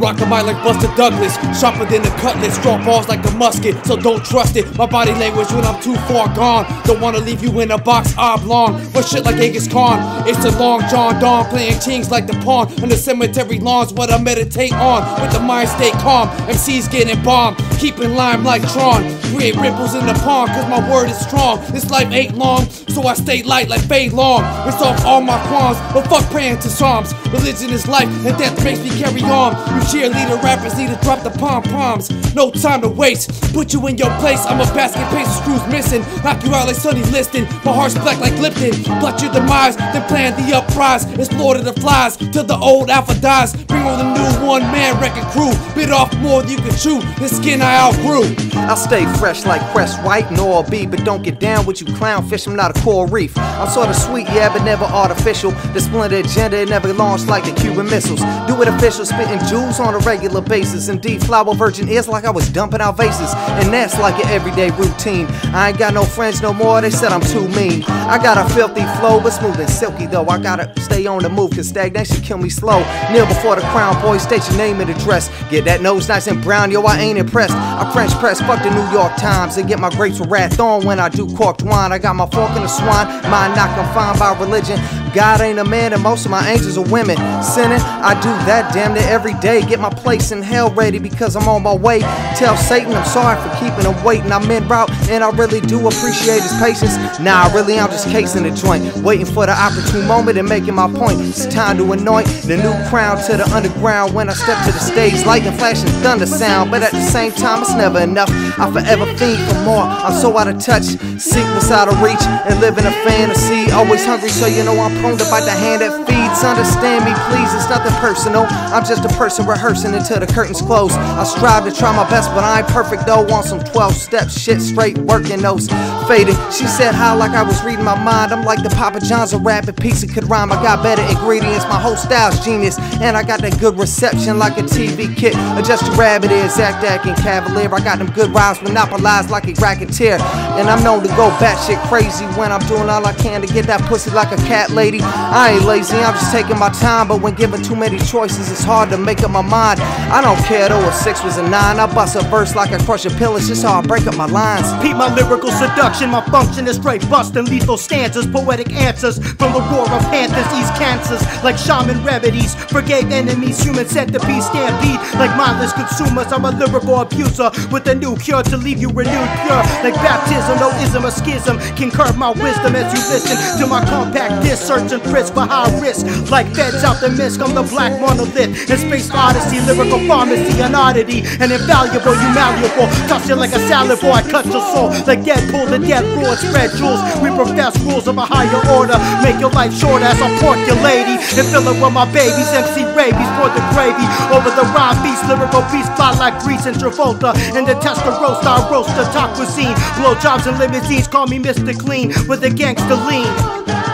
rock the mic like Buster Douglas, sharper than the cutlass, draw balls like a musket, so don't trust it. My body language when I'm too far gone, don't wanna leave you in a box oblong, but shit like Genghis Khan. It's the long John Dawn, playing kings like the pawn on the cemetery lawns. What I meditate on, with the mind stay calm. MCs getting bombed, keeping lime like Tron. Create ripples in the pond, cause my word is strong. This life ain't long, so I stay light like Fei Long. Rinse off all my qualms, but fuck praying to Psalms. Religion is life, and death makes me carry on. You cheerleader rappers need to drop the pom-poms. No time to waste, put you in your place. I'm a basket case of screws missing, knock you out like Sonny Liston. My heart's black like Lipton, plot your demise, then plan the uprise. It's Lord of the Flies, till the old alpha dies. Bring on the new one-man wrecking crew, bit off more than you can chew, this skin I outgrew. I stay fresh like Crest White and Oral B, but don't get down with you clownfish, I'm not a coral reef. I'm sorta sweet, yeah, but never artificial. The splendid agenda never launched like the Cuban missiles. Do it official, spitting jewels on a regular basis. Indeed, flower virgin ears like I was dumping out vases, and that's like an everyday routine. I ain't got no friends no more, they said I'm too mean. I got a filthy flow, but smooth and silky though. I gotta stay on the move, cause stagnation kill me slow. Kneel before the crown, boy, state your name and address. Get that nose nice and brown, yo, I ain't impressed. I French press, fuck the New York Times, and get my grapes with wrath on when I do corked wine. I got my fork in the swine, mind not confined by religion. God ain't a man and most of my angels are women. Sinning, I do that damn near every day. Get my place in hell ready because I'm on my way. Tell Satan I'm sorry for keeping him waiting. I'm en route and I really do appreciate his patience. Nah, really I'm just casing the joint, waiting for the opportune moment and making my point. It's time to anoint the new crown to the underground. When I step to the stage, lightning flash and thunder sound. But at the same time it's never enough, I forever fiend for more. I'm so out of touch, seek what's out of reach, and live in a fantasy. Always hungry, so you know I'm prone to bite the hand that feeds. Understand me please, it's nothing personal. I'm just a person rehearsing until the curtains close. I strive to try my best, but I ain't perfect though. On some 12-step shit, straight working those faded. She said how like I was reading my mind. I'm like the Papa John's, a rapid piece, it could rhyme. I got better ingredients, my whole style's genius, and I got that good reception like a TV kit. Adjust your rabbit ears, act and cavalier. I got them good rhymes, monopolized like a racketeer, and I'm known to go batshit crazy when I'm doing all I can to get that pussy like a cat lady. I ain't lazy, I'm just taking my time, but when given too many choices, it's hard to make up my mind. I don't care though a 6 was a 9. I bust a verse like I crush a pill, it's just how I break up my lines. Peep my lyrical seduction, my function is straight busting lethal stanzas, poetic answers from the roar of panthers, ease cancers like shaman remedies, forgave enemies, human centipede stampede like mindless consumers. I'm a lyrical abuser with a new cure to leave you renewed pure like baptism. No ism or schism can curb my wisdom as you listen to my compact disc, search and frisk for high risk like feds out the mist. I'm the black monolith in space odyssey, lyrical pharmacy, an oddity, and invaluable, you malleable. Toss you like a salad boy, I cut your soul like Deadpool, the death roar, spread jewels. We profess rules of a higher order, make your life short as I pork your lady and fill it with my babies. MC rabies for the gravy over the rhyme beast, lyrical beast fly like Grease and Travolta. And the tester roast, I roast the top cuisine. Blow jobs and limousines, call me Mr. Clean with a gangster lean.